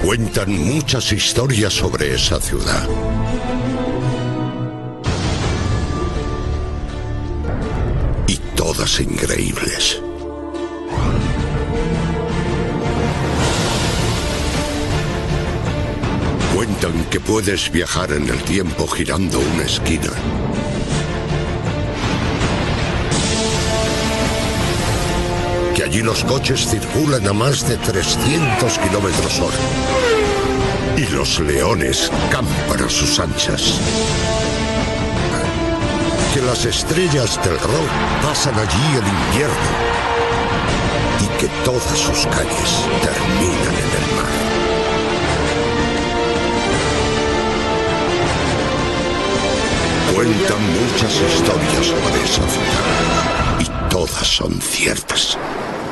Cuentan muchas historias sobre esa ciudad. Y todas increíbles. Cuentan que puedes viajar en el tiempo girando una esquina. Que allí los coches circulan a más de 300 kilómetros hora. Y los leones campan a sus anchas. Que las estrellas del rock pasan allí el invierno. Y que todas sus calles terminan en el mar. Cuentan muchas historias sobre esa ciudad. Y todas son ciertas.